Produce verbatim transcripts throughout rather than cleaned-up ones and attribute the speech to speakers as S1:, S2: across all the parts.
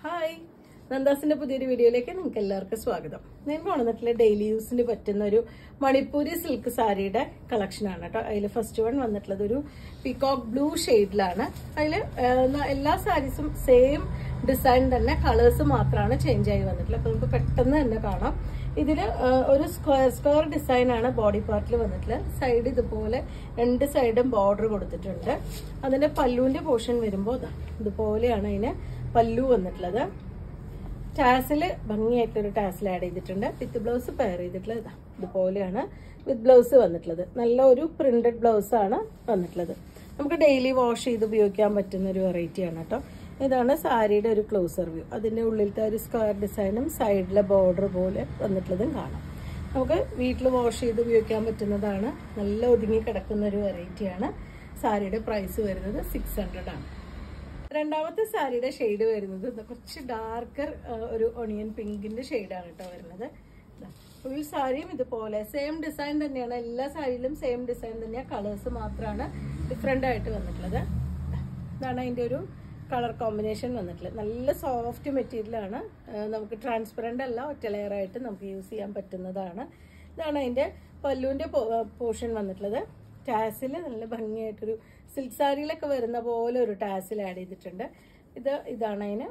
S1: Hi, നന്ദാസിന്റെ പുതിയൊരു വീഡിയോയിലേക്ക് നിങ്ങൾക്ക് എല്ലാവർക്കും സ്വാഗതം. ഞാൻ കൊണ്ടുവന്നിട്ടുള്ള ഡെയിലി യൂസിന് പറ്റുന്ന ഒരു മണിപ്പൂരി സിൽക്ക് സാരിയുടെ കളക്ഷൻ ആണ് കേട്ടോ. അതിൽ ഫസ്റ്റ് വൺ വന്നിട്ടുള്ളത് ഒരു പീകോക്ക് ബ്ലൂ ഷെയ്ഡിലാണ്. അതിൽ എല്ലാ സാരീസും സെയിം ഡിസൈൻ തന്നെ, കളേഴ്സ് മാത്രമാണ് ചേഞ്ച് ആയി വന്നിട്ടുള്ളത്. അപ്പൊ നമുക്ക് പെട്ടെന്ന് തന്നെ കാണാം. ഇതില് ഒരു സ്ക്വയർ സ്ക്വയർ ഡിസൈൻ ആണ് ബോഡി പാർട്ടിൽ വന്നിട്ടുള്ളത്. സൈഡ് ഇതുപോലെ രണ്ട് സൈഡും ബോർഡർ കൊടുത്തിട്ടുണ്ട്. അതിന്റെ പല്ലുവിന്റെ പോർഷൻ വരുമ്പോൾ ഇതുപോലെയാണ് അതിന് പല്ലു വന്നിട്ടുള്ളത്. ടാസിൽ ഭംഗിയായിട്ടൊരു ടാസിൽ ആഡ് ചെയ്തിട്ടുണ്ട്. വിത്ത് ബ്ലൗസ് പെയർ ചെയ്തിട്ടുള്ളത് ഇതാ ഇതുപോലെയാണ് വിത്ത് ബ്ലൗസ് വന്നിട്ടുള്ളത്. നല്ല ഒരു പ്രിന്റഡ് ബ്ലൗസ് ആണ് വന്നിട്ടുള്ളത്. നമുക്ക് ഡെയിലി വാഷ് ചെയ്ത് ഉപയോഗിക്കാൻ പറ്റുന്ന ഒരു വെറൈറ്റി ആണ് കേട്ടോ. ഇതാണ് സാരിയുടെ ഒരു ക്ലോസർ വ്യൂ. അതിന്റെ ഉള്ളിലത്തെ ഒരു സ്ക്വയർ ഡിസൈനും സൈഡിലെ ബോർഡർ പോലെ വന്നിട്ടുള്ളതും കാണാം. നമുക്ക് വീട്ടിൽ വാഷ് ചെയ്ത് ഉപയോഗിക്കാൻ പറ്റുന്നതാണ്. നല്ല ഒതുങ്ങി കിടക്കുന്ന ഒരു വെറൈറ്റിയാണ്. സാരിയുടെ പ്രൈസ് വരുന്നത് സിക്സ് ഹൺഡ്രഡ് ആണ്. രണ്ടാമത്തെ സാരിയുടെ ഷെയ്ഡ് വരുന്നത് കുറച്ച് ഡാർക്കർ ഒരു ഒണിയൻ പിങ്കിന്റെ ഷെയ്ഡാണ് കേട്ടോ വരുന്നത്. ഫുൾ സാരിയും ഇതുപോലെ സെയിം ഡിസൈൻ തന്നെയാണ്. എല്ലാ സാരിയിലും സെയിം ഡിസൈൻ തന്നെയാണ്. കളേഴ്സ് മാത്രമാണ് ഡിഫറെന്റ് ആയിട്ട് വന്നിട്ടുള്ളത്. ഇതാണ് അതിന്റെ ഒരു കളർ കോമ്പിനേഷൻ വന്നിട്ടുള്ളത്. നല്ല സോഫ്റ്റ് മെറ്റീരിയൽ ആണ്. നമുക്ക് ട്രാൻസ്പെറന്റ് അല്ല, ഒറ്റ ലെയർ ആയിട്ട് നമുക്ക് യൂസ് ചെയ്യാൻ പറ്റുന്നതാണ്. ഇതാണ് അതിന്റെ പല്ലുവിന്റെ പോർഷൻ വന്നിട്ടുള്ളത്. ടാസിൽ നല്ല ഭംഗിയായിട്ടൊരു സിൽക്ക് സാരിയിലൊക്കെ വരുന്ന പോലെ ഒരു ടാസിൽ ആഡ് ചെയ്തിട്ടുണ്ട്. ഇത് ഇതാണ് അതിന്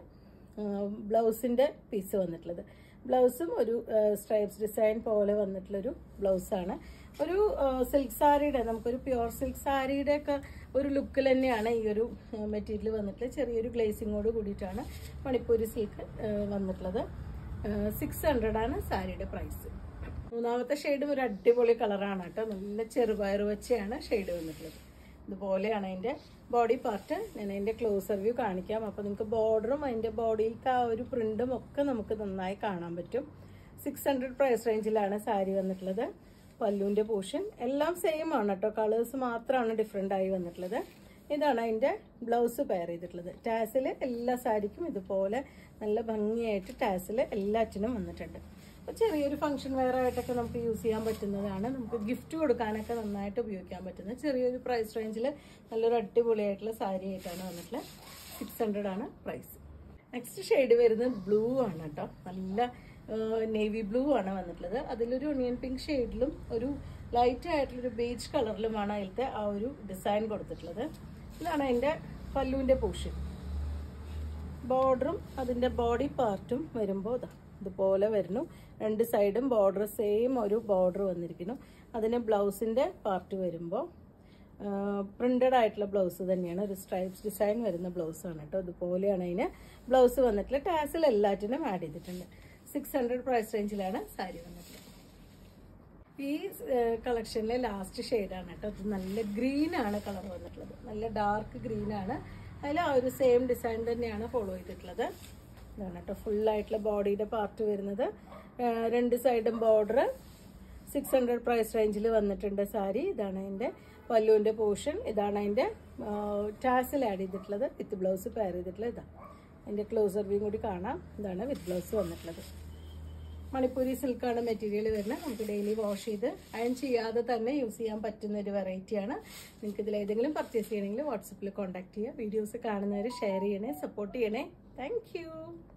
S1: ബ്ലൗസിന്റെ പീസ് വന്നിട്ടുള്ളത്. ബ്ലൗസും ഒരു സ്ട്രൈപ്സ് ഡിസൈൻ പോലെ വന്നിട്ടുള്ളൊരു ബ്ലൗസാണ്. ഒരു സിൽക്ക് സാരിയുടെ, നമുക്കൊരു പ്യുവർ സിൽക്ക് സാരിയുടെ ഒക്കെ ഒരു ലുക്കിൽ തന്നെയാണ് ഈ ഒരു മെറ്റീരിയൽ വന്നിട്ടുള്ളത്. ചെറിയൊരു ഗ്ലേസിങ്ങോട് കൂടിയിട്ടാണ് മണിപ്പൂരി സിൽക്ക് വന്നിട്ടുള്ളത്. സിക്സ് ഹൺഡ്രഡ് ആണ് സാരിയുടെ പ്രൈസ്. മൂന്നാമത്തെ ഷെയ്ഡും ഒരു അടിപൊളി കളറാണ് കേട്ടോ. നല്ല ചെറുപയർ വെച്ചാണ് ഷെയ്ഡ് വന്നിട്ടുള്ളത്. ഇതുപോലെയാണ് അതിന്റെ ബോഡി പാർട്ട്. ഞാൻ അതിന്റെ ക്ലോസർ വ്യൂ കാണിക്കാം. അപ്പൊ നിങ്ങൾക്ക് ബോർഡറും അതിന്റെ ബോഡിയിലത്തെ ആ ഒരു പ്രിന്റും ഒക്കെ നമുക്ക് നന്നായി കാണാൻ പറ്റും. സിക്സ് ഹൺഡ്രഡ് പ്രൈസ് റേഞ്ചിലാണ് സാരി വന്നിട്ടുള്ളത്. പല്ലുവിന്റെ പോർഷൻ എല്ലാം സെയിം ആണ് കേട്ടോ. കളേഴ്സ് മാത്രമാണ് ഡിഫറെന്റ് ആയി വന്നിട്ടുള്ളത്. ഇതാണ് അതിന്റെ ബ്ലൗസ് പെയർ ചെയ്തിട്ടുള്ളത്. ടാസില് എല്ലാ സാരിക്കും ഇതുപോലെ നല്ല ഭംഗിയായിട്ട് ടാസില് എല്ലാറ്റിനും വന്നിട്ടുണ്ട്. അപ്പോൾ ചെറിയൊരു ഫംഗ്ഷൻ വെയർ ആയിട്ടൊക്കെ നമുക്ക് യൂസ് ചെയ്യാൻ പറ്റുന്നതാണ്. നമുക്ക് ഗിഫ്റ്റ് കൊടുക്കാനൊക്കെ നന്നായിട്ട് ഉപയോഗിക്കാൻ പറ്റുന്നത്. ചെറിയൊരു പ്രൈസ് റേഞ്ചിൽ നല്ലൊരു അടിപൊളിയായിട്ടുള്ള സാരി ആയിട്ടാണ് വന്നിട്ടുള്ളത്. സിക്സ് ഹൺഡ്രഡ് ആണ് പ്രൈസ്. നെക്സ്റ്റ് ഷെയ്ഡ് വരുന്നത് ബ്ലൂ ആണ് കേട്ടോ. നല്ല നേവി ബ്ലൂ ആണ് വന്നിട്ടുള്ളത്. അതിലൊരു ഒണിയൻ പിങ്ക് ഷെയ്ഡിലും ഒരു ലൈറ്റ് ആയിട്ടുള്ളൊരു ബേജ് കളറിലുമാണ് അതിലത്തെ ആ ഒരു ഡിസൈൻ കൊടുത്തിട്ടുള്ളത്. ഇതാണ് അതിന്റെ പല്ലുവിന്റെ പോർഷൻ. ബോർഡറും അതിന്റെ ബോഡി പാർട്ടും വരുമ്പോൾ ഇതാ ഇതുപോലെ വരുന്നു. രണ്ട് സൈഡും ബോർഡർ സെയിം ഒരു ബോർഡർ വന്നിരിക്കുന്നു. അതിന് ബ്ലൗസിന്റെ പാർട്ട് വരുമ്പോൾ പ്രിന്റഡ് ആയിട്ടുള്ള ബ്ലൗസ് തന്നെയാണ്. ഒരു സ്ട്രൈപ്സ് ഡിസൈൻ വരുന്ന ബ്ലൗസ് ആണ് കേട്ടോ. ഇതുപോലെയാണ് അതിന് ബ്ലൗസ് വന്നിട്ടുള്ളത്. ടാസിൽ എല്ലാറ്റിനും ആഡ് ചെയ്തിട്ടുണ്ട്. സിക്സ് ഹൺഡ്രഡ് പ്രൈസ് റേഞ്ചിലാണ് സാരി വന്നിട്ടുള്ളത്. ഈ കളക്ഷനിലെ ലാസ്റ്റ് ഷെയ്ഡാണ് കേട്ടോ. അത് നല്ല ഗ്രീൻ ആണ് കളർ വന്നിട്ടുള്ളത്. നല്ല ഡാർക്ക് ഗ്രീൻ ആണ്. അതിൽ ആ ഒരു സെയിം ഡിസൈൻ തന്നെയാണ് ഫോളോ ചെയ്തിട്ടുള്ളത്. ഇതാണ് കേട്ടോ ഫുള്ളായിട്ടുള്ള ബോഡിയുടെ പാർട്ട് വരുന്നത്. രണ്ട് സൈഡും ബോർഡർ. സിക്സ് ഹൺഡ്രഡ് പ്രൈസ് റേഞ്ചിൽ വന്നിട്ടുണ്ട് സാരി. ഇതാണ് അതിൻ്റെ പല്ലുവിൻ്റെ പോർഷൻ. ഇതാണ് അതിൻ്റെ ടാസിൽ ആഡ് ചെയ്തിട്ടുള്ളത്. വിത്ത് ബ്ലൗസ് പെയർ ചെയ്തിട്ടുള്ളത്. ഇതാണ് അതിൻ്റെ ക്ലോസർ വ്യൂ കൂടി കാണാം. ഇതാണ് വിത്ത് ബ്ലൗസ് വന്നിട്ടുള്ളത്. മണിപ്പൂരി സിൽക്കാണ് മെറ്റീരിയൽ വരുന്നത്. നമുക്ക് ഡെയിലി വാഷ് ചെയ്ത് അയൺ ചെയ്യാതെ തന്നെ യൂസ് ചെയ്യാൻ പറ്റുന്ന ഒരു വെറൈറ്റിയാണ്. നിങ്ങൾക്ക് ഇതിൽ ഏതെങ്കിലും പർച്ചേസ് ചെയ്യണമെങ്കിൽ വാട്സപ്പിൽ കോൺടാക്ട് ചെയ്യുക. വീഡിയോസ് കാണുന്നവർ ഷെയർ ചെയ്യണേ, സപ്പോർട്ട് ചെയ്യണേ. താങ്ക്